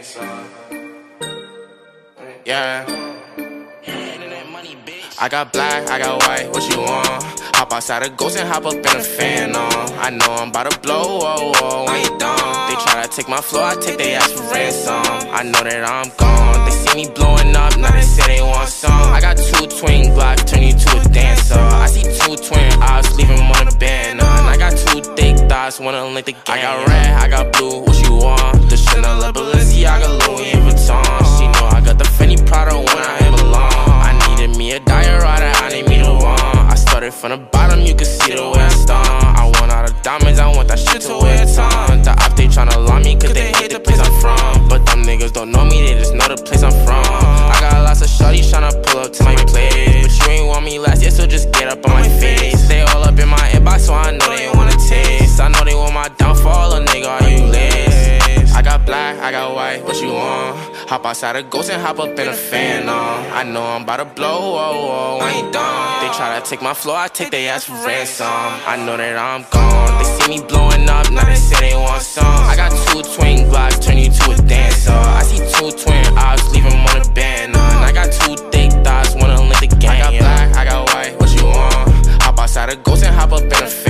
Yeah. I got black, I got white, what you want? Hop outside a ghost and hop up in a fan on. I know I'm about to blow, oh, oh, when you done. They try to take my flow, I take they ass for ransom. I know that I'm gone, they see me blowing up, now they say they want some. I got 2 twin Glocks, turn you to a dancer. I see 2 twin eyes, leave them on a banner. And I got 2 thick thighs, wanna link the gang. I got red, I got blue, what you want? The Chanel, Balenciaga, Louis Vuitton. She know I got the Fendi Prada when I belong. I needed me a diorata, I need me the one. I started from the bottom, you can see the way I stung. I want all the diamonds, I want that shit to wear a ton. The op, they tryna lie me cause they hate the place I'm from. But them niggas don't know me, they just know the place I'm from. I got lots of shorties tryna pull up to my place, but you ain't want me last year, so just get up on my face. They all up in my inbox, so I know they wanna taste. I know they want my downfall, a nigga, are you laced? I got black, I got white, what you want? Hop outside a ghost and hop up in a fan on. I know I'm about to blow, oh, oh, when you done. They try to take my flow, I take they ass for ransom. I know that I'm gone, they see me blowing up, now they say they want some. I got 2 twin Glocks, turn you to a dancer. I see 2 twin eyes, leave them on a banner. And I got 2 thick thighs, wanna link the gang. I got black, I got white, what you want? Hop outside a ghost and hop up in a